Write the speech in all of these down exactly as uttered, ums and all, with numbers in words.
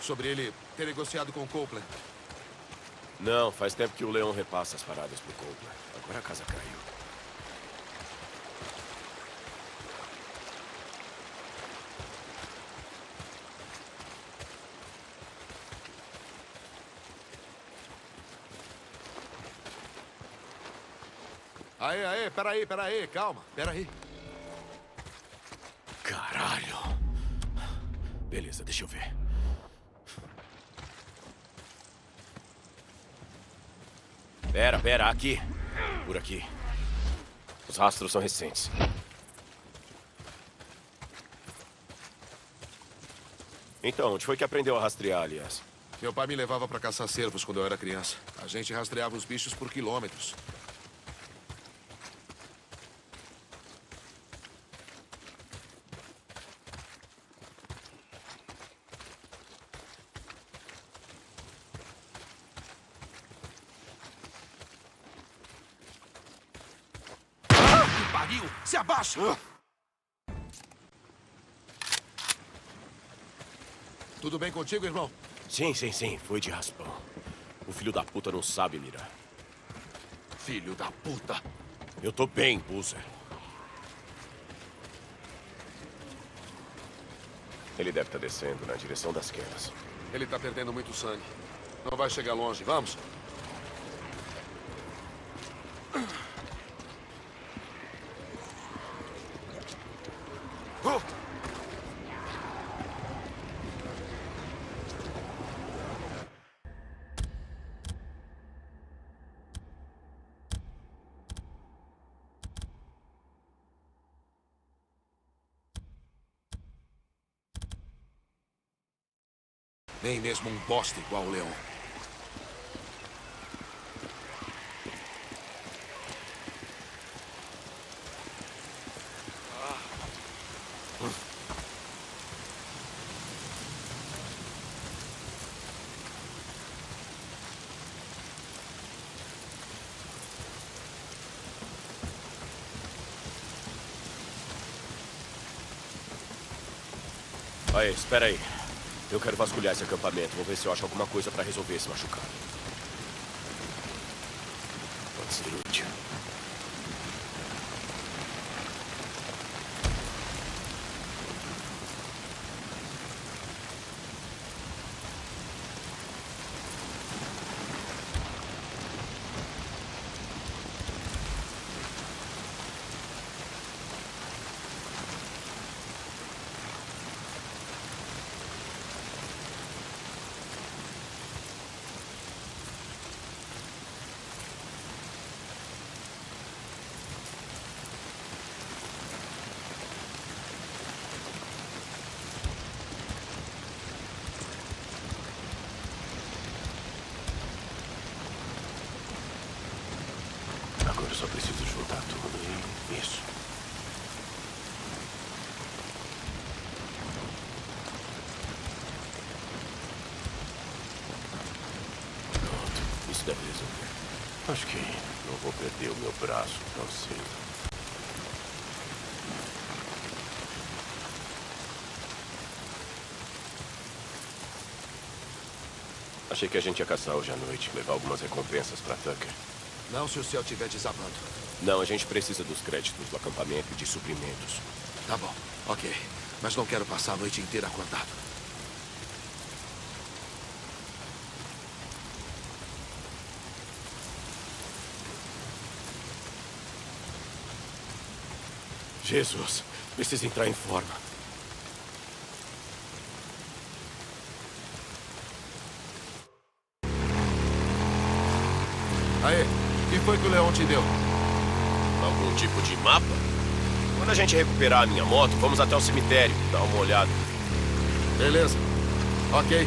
sobre ele ter negociado com o Copeland? Não, faz tempo que o Leon repassa as paradas pro Copeland. Agora a casa caiu. Aê, aê, peraí, peraí, calma, peraí. Caralho. Beleza, deixa eu ver. Pera, pera, aqui. Por aqui. Os rastros são recentes. Então, onde foi que aprendeu a rastrear, aliás? Meu pai me levava pra caçar cervos quando eu era criança. A gente rastreava os bichos por quilômetros. Se abaixa! Uh. Tudo bem contigo, irmão? Sim, sim, sim. Foi de raspão. O filho da puta não sabe mirar. Filho da puta! Eu tô bem, Boozer. Ele deve estar descendo na direção das quedas. Ele tá perdendo muito sangue. Não vai chegar longe. Vamos? Uh! Nem mesmo um bosta igual o Leon. Aí, espera aí. Eu quero vasculhar esse acampamento. Vou ver se eu acho alguma coisa pra resolver esse machucado. Pode ser útil. Agora eu só preciso juntar tudo e isso. Pronto, isso deve resolver. Acho que não vou perder o meu braço tão cedo. Achei que a gente ia caçar hoje à noite, levar algumas recompensas pra Tucker. Não se o céu estiver desabando. Não, a gente precisa dos créditos do acampamento e de suprimentos. Tá bom, ok. Mas não quero passar a noite inteira acordado. Jesus, preciso entrar em forma. Aê, o que foi que o Leon te deu? Algum tipo de mapa? Quando a gente recuperar a minha moto, vamos até o cemitério, dar uma olhada. Beleza. Ok.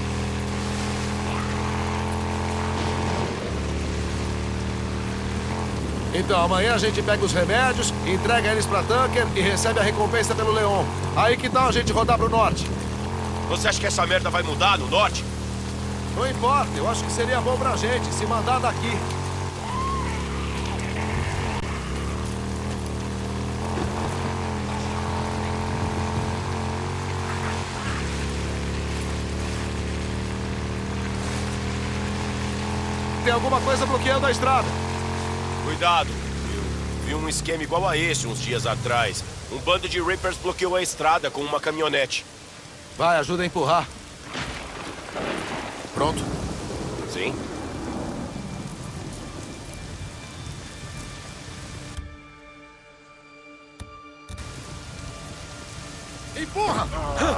Então, amanhã a gente pega os remédios, entrega eles pra Tucker e recebe a recompensa pelo Leon. Aí que tal a gente rodar pro norte? Você acha que essa merda vai mudar no norte? Não importa, eu acho que seria bom pra gente se mandar daqui. tem alguma coisa bloqueando a estrada. Cuidado. Eu vi um esquema igual a esse uns dias atrás. Um bando de Reapers bloqueou a estrada com uma caminhonete. Vai, ajuda a empurrar. Pronto? Sim. Empurra!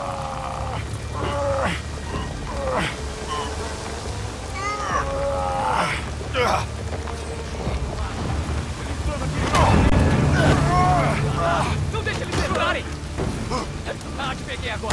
Não deixa eles segurarem! Ah, te peguei agora!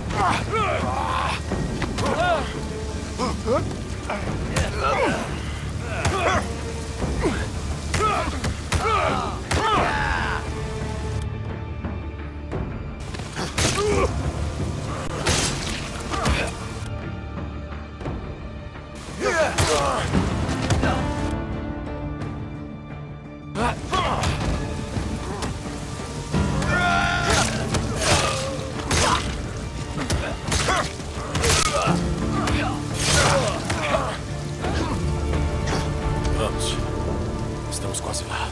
Vamos. Estamos quase lá.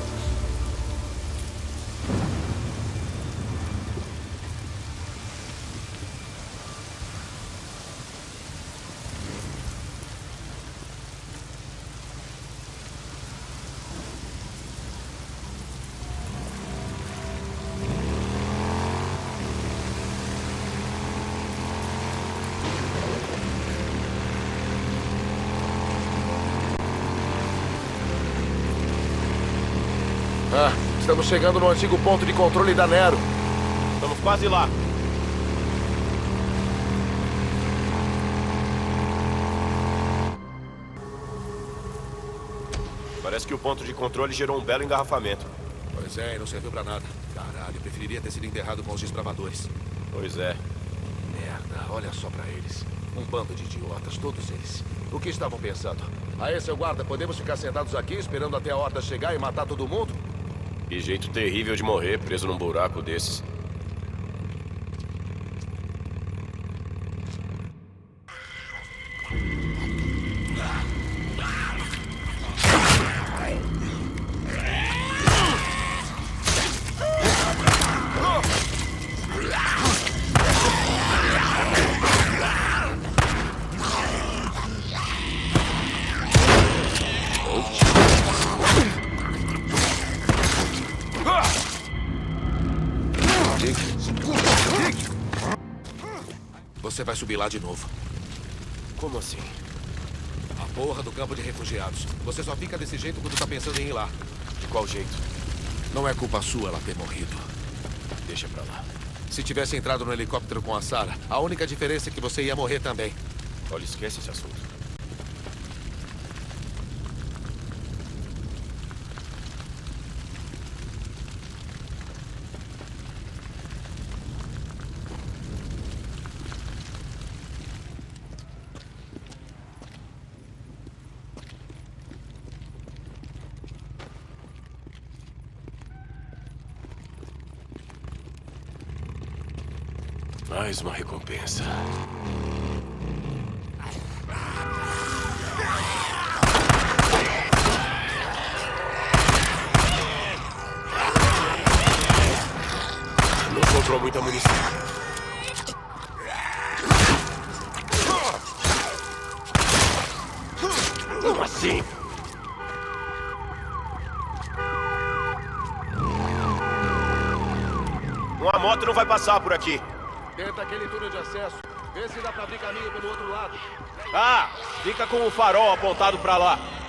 Ah, estamos chegando no antigo ponto de controle da Nero. Estamos quase lá. Parece que o ponto de controle gerou um belo engarrafamento. Pois é, e não serviu pra nada. Caralho, preferiria ter sido enterrado com os desbravadores. Pois é. Merda, olha só pra eles. Um bando de idiotas, todos eles. O que estavam pensando? Aí, seu guarda, podemos ficar sentados aqui esperando até a horda chegar e matar todo mundo? Que jeito terrível de morrer preso num buraco desses. Você vai subir lá de novo. Como assim? A porra do campo de refugiados. Você só fica desse jeito quando tá pensando em ir lá. De qual jeito? Não é culpa sua ela ter morrido. Deixa pra lá. Se tivesse entrado no helicóptero com a Sarah, a única diferença é que você ia morrer também. Olha, esquece esse assunto. Mais uma recompensa. Não sobrou muita munição. Como assim? Uma moto não vai passar por aqui. Tenta aquele túnel de acesso. Vê se dá pra abrir caminho pelo outro lado. Ah, fica com o farol apontado pra lá.